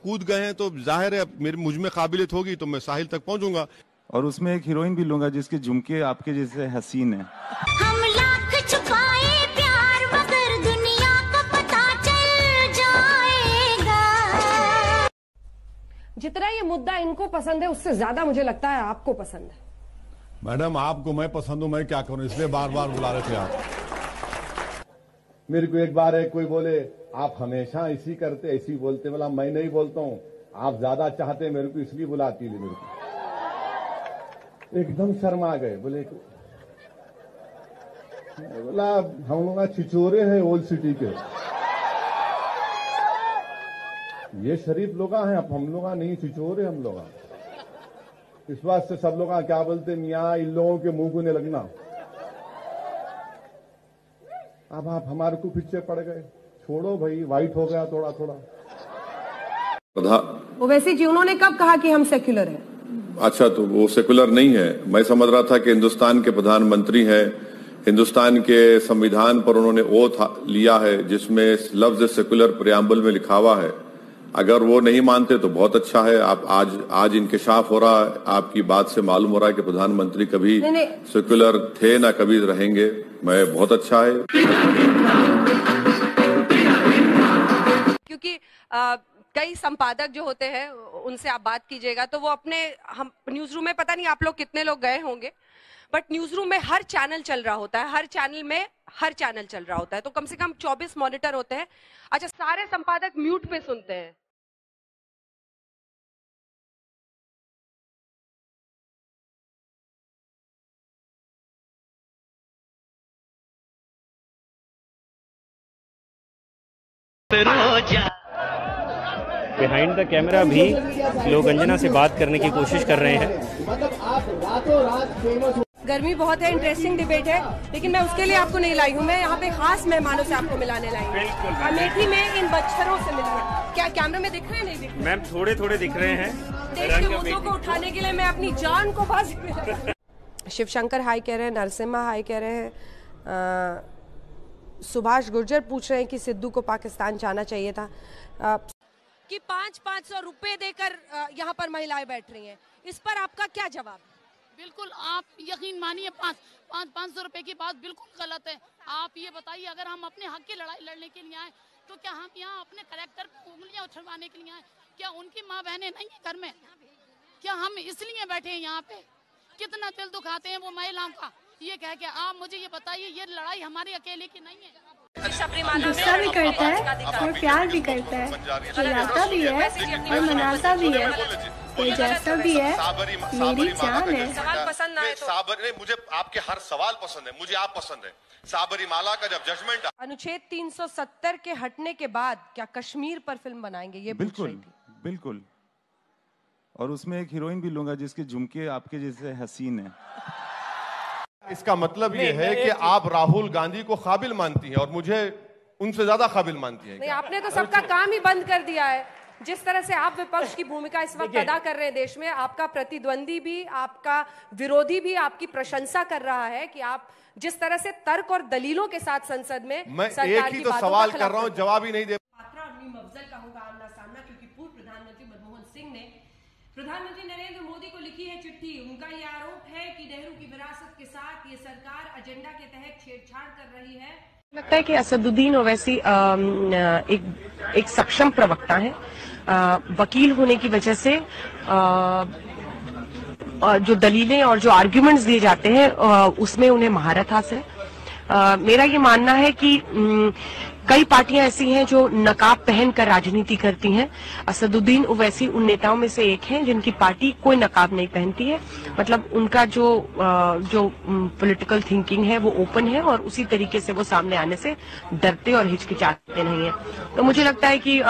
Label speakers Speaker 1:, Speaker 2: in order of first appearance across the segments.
Speaker 1: कूद गए हैं तो जाहिर है मुझ में काबिलियत होगी तो मैं साहिल तक पहुंचूंगा।
Speaker 2: और उसमें एक हीरोइन भी लूंगा जिसके झुमके आपके जैसे हसीन है।
Speaker 3: हम लाख छुपाए प्यार मगर दुनिया को पता चल जाएगा।
Speaker 4: जितना ये मुद्दा इनको पसंद है उससे ज्यादा मुझे लगता है आपको पसंद है।
Speaker 1: मैडम आपको मैं पसंद हूं, मैं क्या करूं, इसलिए बार बार बुला रहे थे आप।
Speaker 5: मेरे को एक बार है कोई बोले आप हमेशा ऐसी करते ऐसी बोलते, बोला मैं नहीं बोलता हूं, आप ज्यादा चाहते मेरे को इसलिए बुलाती है। मेरे को एकदम शर्मा गए, बोले बोला हम लोग छिचोरे हैं ओल्ड सिटी के, ये शरीफ लोग हैं, अब हम लोग नहीं छिचोरे हम लोग। इस बात से सब लोग क्या बोलते मियाँ इन लोगों के मुंह को नहीं लगना। अब आप हमारे को पीछे पड़ गए, छोड़ो भाई, वाइट हो गया थोड़ा थोड़ा।
Speaker 4: ओवैसी जी उन्होंने कब कहा कि हम सेक्युलर हैं?
Speaker 6: अच्छा, तो वो सेकुलर नहीं है। मैं समझ रहा था कि हिंदुस्तान के प्रधानमंत्री हैं, हिंदुस्तान के संविधान पर उन्होंने ओथ लिया है जिसमें लफ्ज सेकुलर प्रियम्बल में लिखा हुआ है। अगर वो नहीं मानते तो बहुत अच्छा है। आप आज इंकिशाफ हो रहा है, आपकी बात से मालूम हो रहा है कि प्रधानमंत्री कभी सेकुलर थे ना कभी रहेंगे। मैं बहुत अच्छा है
Speaker 7: क्योंकि कई संपादक जो होते हैं उनसे आप बात कीजिएगा तो वो अपने हम न्यूज रूम में, पता नहीं आप लोग कितने लोग गए होंगे, बट न्यूज रूम में हर चैनल चल रहा होता है, हर चैनल में हर चैनल चल रहा होता है, तो कम से कम 24 मॉनिटर होते हैं। अच्छा, सारे संपादक म्यूट पे सुनते हैं।
Speaker 8: बिहाइंड द कैमरा भी लोग अंजना से बात करने की कोशिश कर रहे हैं।
Speaker 4: गर्मी बहुत है, इंटरेस्टिंग डिबेट है, लेकिन मैं उसके लिए आपको नहीं लाई हूँ। मैं यहाँ पे खास मेहमानों से आपको मिलाने लाई हूँ। अमेठी में इन बच्चरों से मिलना। क्या कैमरे में दिख रहे हैं? नहीं दिख रहे?
Speaker 8: मैम थोड़े थोड़े दिख रहे हैं।
Speaker 4: देश के मुद्दों को उठाने के लिए मैं अपनी जान को बाजी। शिवशंकर हाई कह रहे हैं, नरसिम्हा हाई कह रहे हैं, सुभाष गुर्जर पूछ रहे हैं कि सिद्धू को पाकिस्तान जाना चाहिए था। कि 500 रुपए देकर यहाँ पर महिलाएं बैठ रही हैं, इस पर आपका क्या जवाब?
Speaker 9: बिल्कुल, आप यकीन मानिए 500 रुपए की बात बिल्कुल गलत है। आप ये बताइए, अगर हम अपने हक की लड़ाई लड़ने के लिए आए तो क्या हम यहाँ अपने कैरेक्टर पर उंगलियां उछलवाने के लिए आए? क्या उनकी माँ बहनें नहीं है घर में? क्या हम इसलिए बैठे हैं यहाँ पे? कितना दिल दुखाते हैं वो महिलाओं का, ये कह के। आप मुझे ये बताइए, ये लड़ाई हमारी अकेले की नहीं है।
Speaker 10: गुस्सा भी करता है और प्यार भी करता है, चिल्लाता भी है और मनाता भी है। ये जैसा भी है मेरी जान है।
Speaker 1: पसंद नहीं, मुझे आपके हर सवाल पसंद है, मुझे आप पसंद है। साबरीमाला का जब जजमेंट,
Speaker 4: अनुच्छेद 370 के हटने के बाद क्या कश्मीर पर फिल्म बनाएंगे? ये
Speaker 2: बिल्कुल बिल्कुल। और उसमें एक हीरोइन भी लूंगा जिसके झुमके आपके जैसे हसीन है।
Speaker 1: इसका मतलब ये है कि आप राहुल गांधी को काबिल मानती हैं और मुझे उनसे ज्यादा काबिल मानती हैं।
Speaker 4: नहीं, आपने तो सबका काम ही बंद कर दिया है। जिस तरह से आप विपक्ष की भूमिका इस वक्त अदा कर रहे हैं देश में, आपका प्रतिद्वंदी भी, आपका विरोधी भी आपकी प्रशंसा कर रहा है कि आप जिस तरह से तर्क और दलीलों के साथ संसद में
Speaker 1: मैं एक ही तो सवाल कर रहा हूँ, जवाब ही नहीं दे।
Speaker 4: अफजल का होगा आमना सामना, क्योंकि पूर्व प्रधानमंत्री मनमोहन सिंह ने प्रधानमंत्री नरेंद्र मोदी को लिखी है चिट्ठी। उनका ये आरोप है कि नेहरू की विरासत के साथ ये सरकार एजेंडा के तहत छेड़छाड़ कर रही है।
Speaker 11: लगता है कि असदुद्दीन ओवैसी एक सक्षम प्रवक्ता है। वकील होने की वजह से जो दलीलें और जो आर्ग्यूमेंट्स दिए जाते हैं उसमें उन्हें महारत हासिल है। मेरा ये मानना है कि कई पार्टियां ऐसी हैं जो नकाब पहनकर राजनीति करती हैं। असदुद्दीन ओवैसी उन नेताओं में से एक हैं जिनकी पार्टी कोई नकाब नहीं पहनती है। मतलब उनका जो पॉलिटिकल थिंकिंग है वो ओपन है और उसी तरीके से वो सामने आने से डरते और हिचकिचाते नहीं है। तो मुझे लगता है कि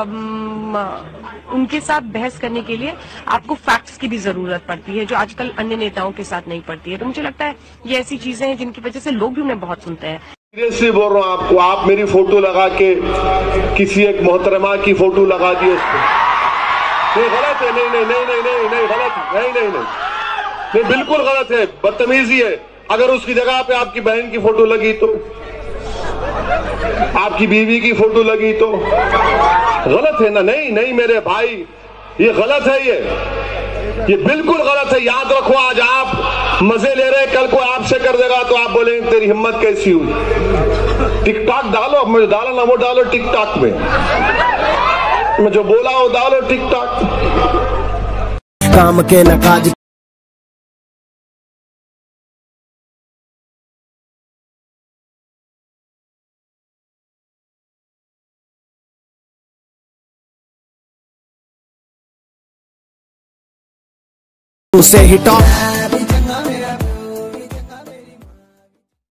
Speaker 11: उनके साथ बहस करने के लिए आपको फैक्ट्स की भी जरूरत पड़ती है, जो आजकल अन्य नेताओं के साथ नहीं पड़ती है। तो मुझे लगता है ये ऐसी चीजें हैं जिनकी वजह से लोग भी उन्हें बहुत सुनते हैं।
Speaker 5: सीरियसली बोल रहा हूँ आपको, आप मेरी फोटो लगा के किसी एक मोहतरमा की फोटो लगा दी उस पर, ये गलत है। नहीं नहीं नहीं नहीं नहीं नहीं गलत, नहीं नहीं नहीं बिल्कुल गलत है, बदतमीजी है। अगर उसकी जगह पे आपकी बहन की फोटो लगी तो आपकी बीवी की फोटो लगी तो गलत है ना? नहीं नहीं मेरे भाई, ये गलत है, ये बिल्कुल गलत है। याद रखो, आज आप मजे ले रहे, कल को आपसे कर देगा तो आप बोलेंगे तेरी हिम्मत कैसी हुई। टिकटॉक डालो, मुझे डालो ना, वो डालो टिकटॉक में, मैं जो बोला वो डालो टिकटॉक।
Speaker 12: काम के न काज उसे हिटो